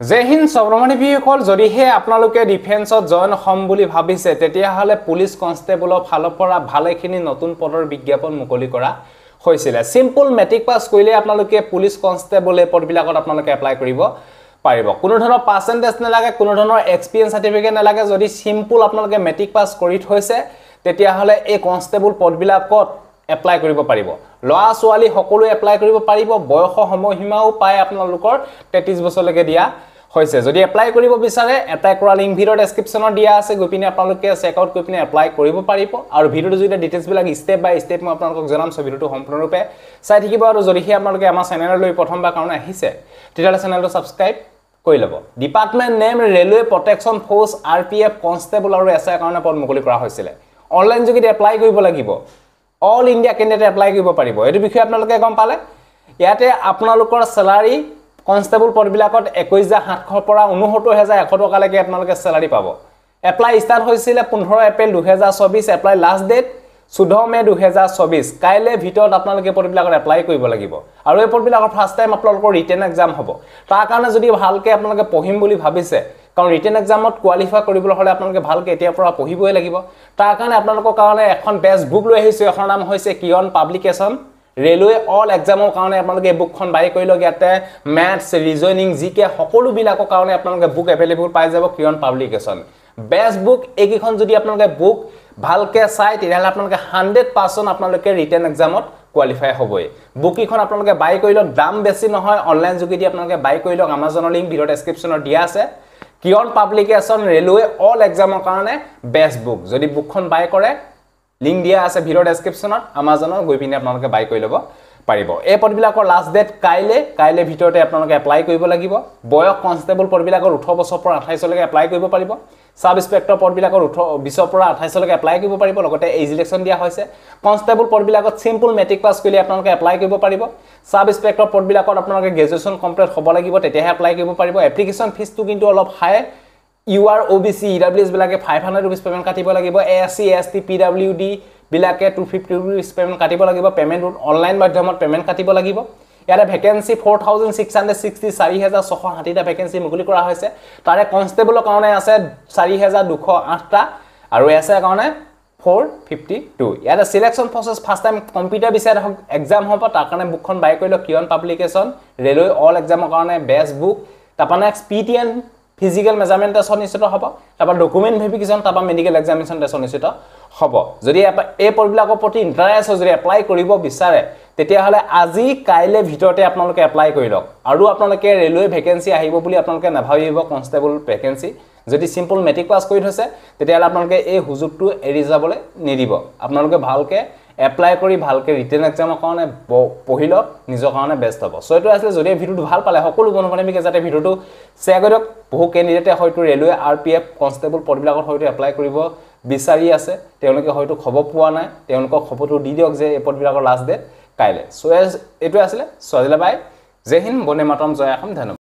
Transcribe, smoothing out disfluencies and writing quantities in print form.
জয় হিন্দ সৰ্বমানী ভিসকল যদিহে আপোনালোকে ডিফেন্সত জয়েন হম বুলি ভাবিছে তেতিয়া হলে পুলিশ কনষ্টেবলৰ ফালৰ পৰা ভালেখিনি নতুন পদৰ বিজ্ঞাপন মুকলি কৰা হৈছিল সিম্পল মেট্ৰিক পাস কৰিলে আপোনালোকে পুলিশ কনষ্টেবল এই পদবিলাকত আপোনালোকে এপ্লাই কৰিব পাৰিব কোনো ধৰণৰ পাৰ্চেন্টেজ নালাগে কোনো ধৰণৰ এক্সপেৰিয়েন্স সাৰ্টিফিকেট নালাগে যদি সিম্পল আপোনালোকে মেট্ৰিক পাস কৰি থৈছে তেতিয়া হলে এই কনষ্টেবল পদবিলাকত এপ্লাই কৰিব পাৰিব লৰা সোৱালি সকলো এপ্লাই কৰিব পাৰিব বয়স সময়সীমাও পায় আপোনালোকৰ 33 বছৰলৈকে দিয়া হৈছে যদি এপ্লাই কৰিব বিচাৰে এপ্লাই কৰা লিংক ভিডিও ডেসক্ৰিপচনত দিয়া আছে গপিনে আপোনালোকে চেক আউট কৰি পিনে এপ্লাই কৰিব পাৰিব আৰু ভিডিওটো যদি ডিটেইলছ বিলাক স্টেপ বাই স্টেপ মই আপোনালোকক জনাম সব ভিডিওটো সম্পূৰ্ণৰূপে চাই থাকিব আৰু যদিহে আপোনালোকে আমাৰ চেনেললৈ প্ৰথমবাৰ কাৰণে আহিছে তেতিয়াহলে চেনেলটো সাবস্ক্ৰাইব কৰি লব department name railway protection force RPF constable আৰু এছআই কাৰণে পদ মুকলি কৰা হৈছিল অনলাইন যোগেদি এপ্লাই কৰিব লাগিব অল ইন্ডিয়া কেন্ডিডেট এপ্লাই কৰিব পাৰিব এটো বিষয় আপোনালোকে গম পালে ইয়াতে আপোনালোকৰ স্যালাৰি কনষ্টেবল পদবিলাকত 21700 পৰা 69100 টকালৈকে আপোনালোকে স্যালাৰি পাব এপ্লাই ষ্টাৰ্ট হৈছিল 15 April 2024 apply last date 14 May 2024 কাইলে ভিতৰত আপোনালোকে পদবিলাকত এপ্লাই কৰিব লাগিব আৰু এই পদবিলাকৰ ফাৰ্স্ট টাইম আপোনালোকৰ ৰিটেন এক্সাম হ'ব তাৰ কাৰণে যদি ভালকে আপোনালোকে পঢ়িম বুলি ভাবিছে কাৰণ ৰিটেন এক্সামত কোৱালিফাই কৰিবলৈ হলে আপোনালোকে ভালকে এতিয়া পৰা পঢ়িবই লাগিব তাৰ কাৰণে আপোনালোকৰ কাৰণে এখন বেষ্ট বুক লৈ আহিছে এখন নাম হৈছে কিয়ন পাব্লিকেশন ৰেলৱে অল এক্সামৰ কাৰণে আপোনালোকে এই বুকখন বাই কৰি লগ ইয়াতে ম্যাথছ ৰিজনিং জিকে সকলো বিলাকৰ কাৰণে আপোনালোকে বুক এভেইলেবল পাই যাব কিয়ন পাব্লিকেশন বেষ্ট বুক এইখন যদি আপোনালোকে বুক ভালকে চাই তেতিয়াহলে আপোনালোকে 100% আপোনালোকে ৰিটেন এক্সামত কোৱালিফাই হ'বই বুক ইখন আপোনালোকে বাই কৰি লগ দাম বেছি নহয় অনলাইন যোগেদি আপোনালোকে বাই কৰি লগ আমাজনৰ লিংক ভিডিও ডেসক্ৰিপচনত দিয়া আছে কিয়ন পাব্লিকেশন ৰেলৱে অল এক্সামৰ কাৰণে বেষ্ট বুক যদি বুকখন বাই কৰে লিংক দিয়া আছে ভিডিও ডেসক্ৰিপচনত আমাজনৰ গৈ পিনে আপোনালোকে বাই কৰি লব পাৰিব এই পদবিলাকৰ লাষ্ট ডেট কাইলে ভিতৰতে আপোনালোকে এপ্লাই কৰিব লাগিব বয়স কনষ্টেবল পদবিলাকৰ 18 বছৰ পৰা 28 লৈকে এপ্লাই কৰিব পাৰিব সাব ইন্সপেক্টৰ পদবিলাকৰ 20 পৰা 28 লৈকে এপ্লাই কৰিব পাৰিব লগতে এজ ইলেকচন দিয়া হৈছে কনষ্টেবল পদবিলাকত সিম্পল মেট্ৰিক পাস কৰিলে আপোনালোকে এপ্লাই কৰিব পাৰিব সাব ইন্সপেক্টৰ পদবিলাকত আপোনালোকে গ্ৰেজুৱেচন কমপ্লিট হ'ব লাগিব তেতিয়াহে এপ্লাই কৰিব পাৰিব এপ্লিকেশন ফিজটো কিন্তু অলপ হাই UR OBC EWS বিলাকে 500 रुपीस पेमेंट काटिब লাগিব ASC ST PWD বিলাকে 250 रुपीस पेमेंट काटिब লাগিব पेमेंट ऑनलाइन माध्यमत पेमेंट काटिब লাগিব ইয়াৰে ভ্যাকেন্সি 4660 4660 টা ভ্যাকেন্সি মুকলি কৰা হৈছে তাৰে কনষ্টেবলৰ কাৰণে আছে 4208 টা আৰু এছআই কাৰণে 452 ইয়াৰে selection process first time computer বিচাৰ এক্সাম হ'ব তাৰ কাৰণে বুকখন বাই কৰিলো কিয়ন পাব্লিকেশন ৰেলৱে অল এক্সামৰ কাৰণে বেষ্ট বুক তাৰপা next PTN physical measurement test নিশ্চিত হ'ব তারপর ডকুমেন্ট ভেরিফিকেশন তারপর মেডিকেল এক্সামিনেশন টেস্ট নিশ্চিত হ'ব যদি এই পদবিলাকৰ প্ৰতি ইন্টাৰেষ্ট যদি এপ্লাই কৰিব বিচাৰে তেতিয়া হলে আজি কাইলে ভিতৰতে আপোনালোকে এপ্লাই কৰি লওক আৰু আপোনালোকে ৰেলৱে ভ্যাকেন্সি আহিব বুলি আপোনালোকে নাভাবিব কনষ্টেবল ভ্যাকেন্সি যদি সিম্পল মেট্ৰিক পাস কৰি থৈছে তেতিয়া হলে আপোনালোকে এই হুজুকটো এৰি যাবলৈ নিদিব আপোনালোকে ভালকে এপ্লাই কৰি ভালকে ৰিটেন এক্সামৰ কাৰণে পঢ়িল নিজৰ কাৰণে বেষ্ট হ'ব সো এটো আসলে যদি ভিডিওটো ভাল পালে সকলো বন্ধুবান্ধৱীকে যাতে ভিডিওটো শেয়াৰ কৰক বহু ক্যান্ডিডেটে হয়তো ৰেলৱে আৰপিএফ কনষ্টেবল পদবিলাকত হয়তো এপ্লাই কৰিব বিচাৰি আছে তেওঁলোকে হয়তো খবৰ পোৱা নাই তেওঁলোকক খবৰটো দি দিয়ক যে এই পদবিলাকৰ লাষ্ট ডেট কাইলে সো এটো আসলে সোজিলা বাই জয় হিন্দ বন্দে মাতৰম জয় অসম ধন্যবাদ